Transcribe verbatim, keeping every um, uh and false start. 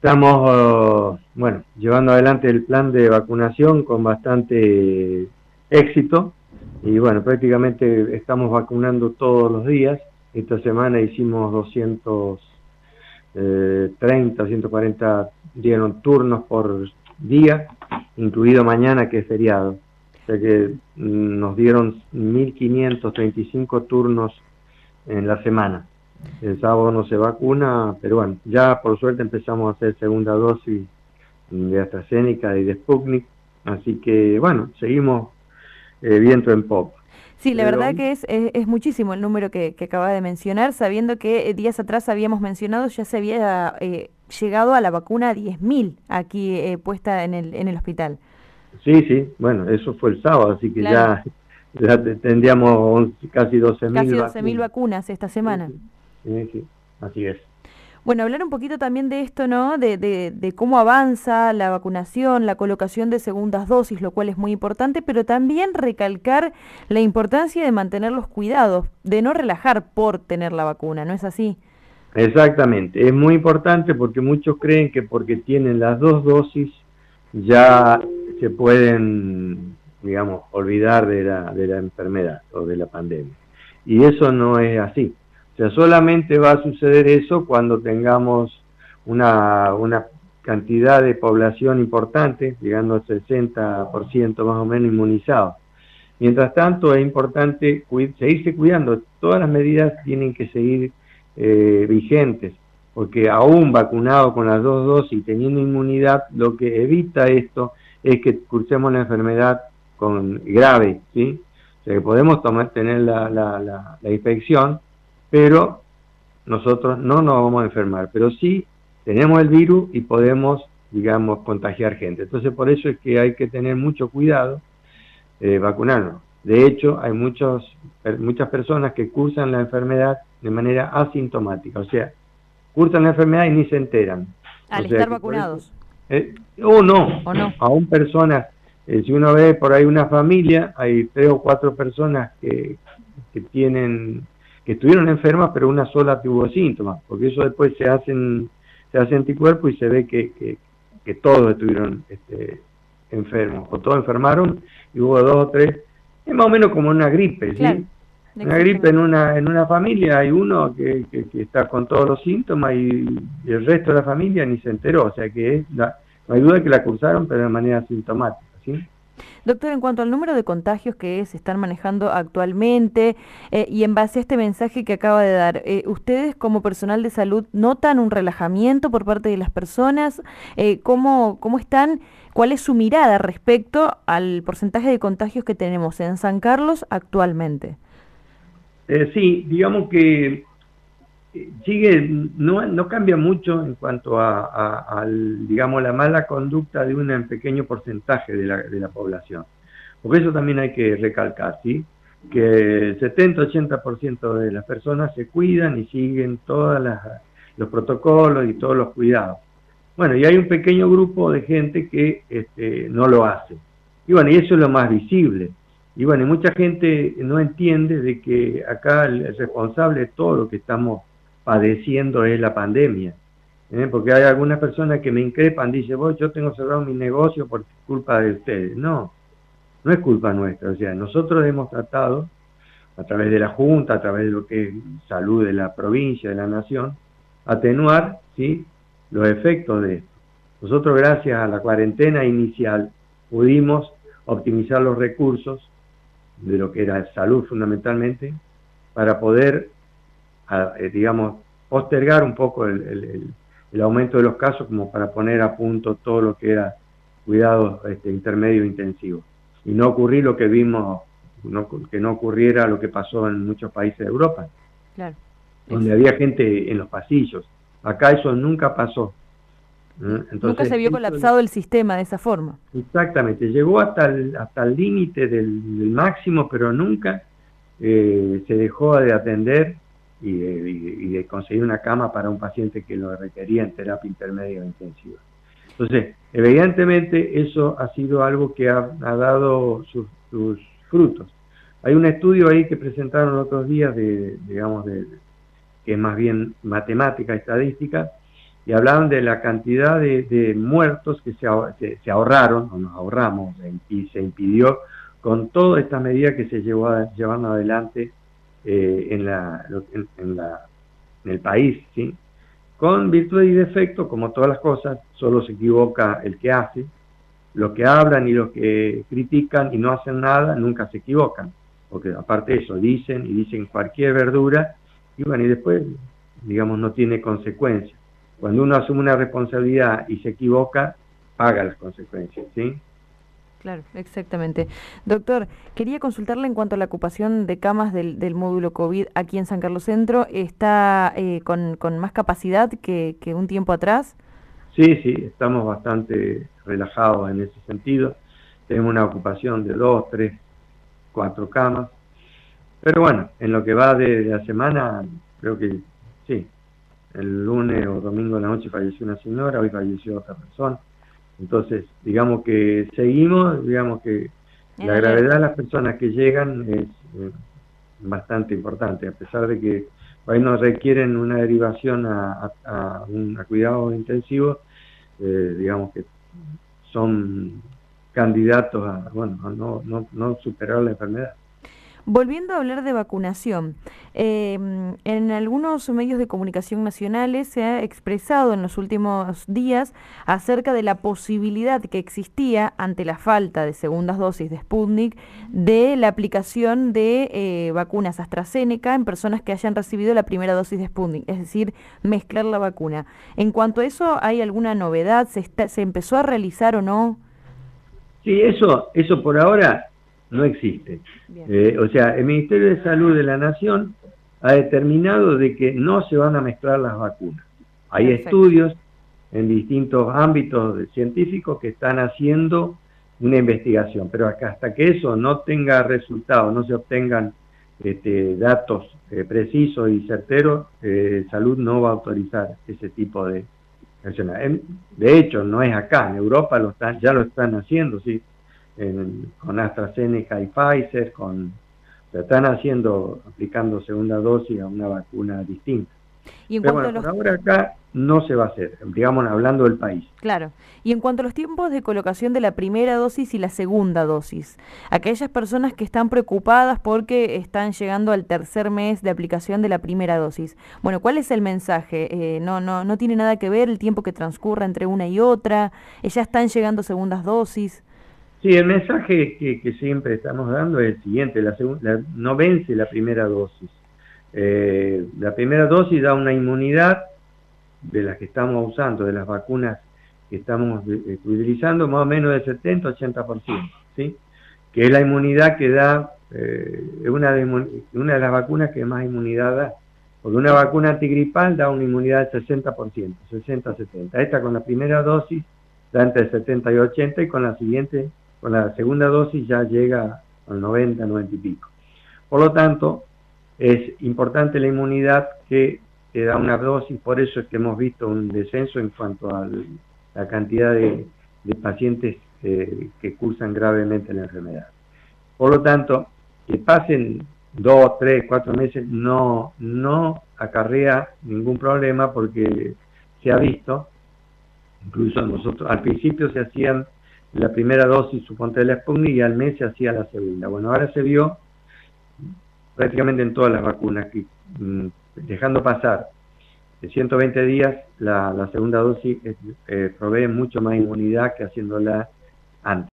Estamos, uh, bueno, llevando adelante el plan de vacunación con bastante éxito y bueno, prácticamente estamos vacunando todos los días. Esta semana hicimos doscientos treinta, ciento cuarenta días nocturnos por día, incluido mañana que es feriado. O sea que nos dieron mil quinientos treinta y cinco turnos en la semana. El sábado no se vacuna, pero bueno, ya por suerte empezamos a hacer segunda dosis de AstraZeneca y de Sputnik, así que bueno, seguimos eh, viento en popa. Sí, la Pero verdad que es, es, es muchísimo el número que, que acaba de mencionar, sabiendo que eh, días atrás habíamos mencionado ya se había eh, llegado a la vacuna diez mil aquí eh, puesta en el, en el hospital. sí, sí, bueno, eso fue el sábado, así que Claro, ya, ya tendríamos once, casi doce casi mil doce mil vacunas. vacunas esta Sí, semana. sí, sí, sí, así es. Bueno, hablar un poquito también de esto, ¿no? De, de, de cómo avanza la vacunación, la colocación de segundas dosis, lo cual es muy importante, pero también recalcar la importancia de mantener los cuidados, de no relajar por tener la vacuna, ¿no es así? Exactamente, es muy importante porque muchos creen que porque tienen las dos dosis ya se pueden, digamos, olvidar de la, de la enfermedad o de la pandemia. Y eso no es así. O sea, solamente va a suceder eso cuando tengamos una, una cantidad de población importante, llegando al sesenta por ciento más o menos inmunizados. Mientras tanto, es importante cuid seguirse cuidando. Todas las medidas tienen que seguir eh, vigentes, porque aún vacunado con las dos dosis y teniendo inmunidad, lo que evita esto es que cursemos la enfermedad con grave, ¿sí? O sea, que podemos tomar, tener la, la, la, la infección, pero nosotros no nos vamos a enfermar, pero sí tenemos el virus y podemos, digamos, contagiar gente. Entonces, por eso es que hay que tener mucho cuidado eh, vacunarnos. De hecho, hay muchos, muchas personas que cursan la enfermedad de manera asintomática, o sea, cursan la enfermedad y ni se enteran. O Al sea estar que por eso, vacunados, eh, o no, ¿o no? aún personas, eh, si uno ve por ahí una familia, hay tres o cuatro personas que, que tienen, que estuvieron enfermas, pero una sola tuvo síntomas, porque eso después se hacen, se hace anticuerpo y se ve que, que, que todos estuvieron este, enfermos, o todos enfermaron y hubo dos o tres, es más o menos como una gripe, Claro, ¿sí? Una gripe en exactamente. una en una familia hay uno que, que, que está con todos los síntomas y, y el resto de la familia ni se enteró, o sea que es la, no hay duda que la cursaron, pero de manera asintomática, ¿sí? Doctor, en cuanto al número de contagios que se están manejando actualmente eh, y en base a este mensaje que acaba de dar, eh, ¿ustedes como personal de salud notan un relajamiento por parte de las personas? Eh, ¿cómo, cómo están? ¿Cuál es su mirada respecto al porcentaje de contagios que tenemos en San Carlos actualmente? Eh, sí, digamos que sigue, no, no cambia mucho en cuanto a, a, a, digamos, la mala conducta de un pequeño porcentaje de la, de la población. Porque eso también hay que recalcar, ¿sí? Que el setenta a ochenta por ciento de las personas se cuidan y siguen todos los protocolos y todos los cuidados. Bueno, y hay un pequeño grupo de gente que este, no lo hace. Y bueno, y eso es lo más visible. Y bueno, y mucha gente no entiende de que acá el, el responsable de todo lo que estamos padeciendo es la pandemia. ¿eh? Porque hay algunas personas que me increpan, dicen, vos, yo tengo cerrado mi negocio por culpa de ustedes. No, no es culpa nuestra. O sea, nosotros hemos tratado, a través de la Junta, a través de lo que es salud de la provincia, de la nación, atenuar, ¿sí?, los efectos de esto. Nosotros, gracias a la cuarentena inicial, pudimos optimizar los recursos de lo que era salud fundamentalmente, para poder, eh, digamos, postergar un poco el, el, el aumento de los casos, como para poner a punto todo lo que era cuidados este, intermedio e intensivo. Y no ocurrir lo que vimos, no, que no ocurriera lo que pasó en muchos países de Europa, Claro. donde había gente en los pasillos. Acá eso nunca pasó. ¿eh? Nunca se Entonces, vio eso colapsado el sistema de esa forma. exactamente, llegó hasta el hasta el límite del, del máximo, pero nunca eh, se dejó de atender y de, y de conseguir una cama para un paciente que lo requería en terapia intermedia o intensiva. Entonces, evidentemente eso ha sido algo que ha, ha dado sus, sus, frutos. Hay un estudio ahí que presentaron los otros días, de, digamos, de, que es más bien matemática, estadística, y hablaban de la cantidad de, de muertos que se, se, se ahorraron, o nos ahorramos, y se impidió con todas estas medidas que se llevó a, llevaron adelante eh, en, la, en, en, la, en el país, ¿sí? Con virtud y defecto, como todas las cosas, solo se equivoca el que hace. Los que hablan y los que critican y no hacen nada, nunca se equivocan, porque aparte de eso, dicen y dicen cualquier verdura, y bueno, y después, digamos, no tiene consecuencias. Cuando uno asume una responsabilidad y se equivoca, paga las consecuencias, ¿sí? Claro, exactamente. Doctor, quería consultarle en cuanto a la ocupación de camas del, del módulo COVID aquí en San Carlos Centro. ¿Está eh, con, con más capacidad que, que un tiempo atrás? Sí, sí, estamos bastante relajados en ese sentido. Tenemos una ocupación de dos, tres, cuatro camas. Pero bueno, en lo que va de la semana, creo que sí. El lunes o domingo de la noche falleció una señora, hoy falleció otra persona. Entonces, digamos que seguimos, digamos que la gravedad de las personas que llegan es eh, bastante importante, a pesar de que hoy nos requieren una derivación a, a, a un a cuidado intensivo, eh, digamos que son candidatos a, bueno, a no, no, no superar la enfermedad. Volviendo a hablar de vacunación, eh, en algunos medios de comunicación nacionales se ha expresado en los últimos días acerca de la posibilidad que existía ante la falta de segundas dosis de Sputnik de la aplicación de eh, vacunas AstraZeneca en personas que hayan recibido la primera dosis de Sputnik, es decir, mezclar la vacuna. En cuanto a eso, ¿hay alguna novedad? ¿Se, está, se empezó a realizar o no? Sí, eso, eso por ahora no existe. Eh, o sea, el Ministerio de Salud de la Nación ha determinado de que no se van a mezclar las vacunas. Hay Perfecto. estudios en distintos ámbitos científicos que están haciendo una investigación, pero hasta que eso no tenga resultados, no se obtengan este, datos eh, precisos y certeros, eh, Salud no va a autorizar ese tipo de acciones. De hecho, no es acá, en Europa lo están, ya lo están haciendo, sí. En, con AstraZeneca y Pfizer, con, se están haciendo, aplicando segunda dosis a una vacuna distinta. Y en Pero cuanto bueno, a los... por ahora acá no se va a hacer, digamos, hablando del país. Claro. Y en cuanto a los tiempos de colocación de la primera dosis y la segunda dosis, aquellas personas que están preocupadas porque están llegando al tercer mes de aplicación de la primera dosis, bueno, ¿cuál es el mensaje? Eh, no, no, no tiene nada que ver el tiempo que transcurra entre una y otra, ya están llegando segundas dosis. Sí, el mensaje que, que siempre estamos dando es el siguiente, la la, no vence la primera dosis. Eh, la primera dosis da una inmunidad de las que estamos usando, de las vacunas que estamos eh, utilizando, más o menos del setenta a ochenta por ciento, ¿sí? Que es la inmunidad que da, eh, una, de, una de las vacunas que más inmunidad da, porque una vacuna antigripal da una inmunidad del sesenta por ciento, sesenta a setenta. Esta con la primera dosis da entre setenta y ochenta, y con la siguiente, con la segunda dosis ya llega al noventa, noventa y pico. Por lo tanto, es importante la inmunidad que te da una dosis, por eso es que hemos visto un descenso en cuanto a la cantidad de, de pacientes eh, que cursan gravemente la enfermedad. Por lo tanto, que pasen dos, tres, cuatro meses no, no acarrea ningún problema, porque se ha visto, incluso nosotros, al principio se hacían la primera dosis, suponte, de la Sputnik, y al mes se hacía la segunda. Bueno, ahora se vio prácticamente en todas las vacunas que mmm, dejando pasar de ciento veinte días, la, la segunda dosis eh, provee mucho más inmunidad que haciéndola antes.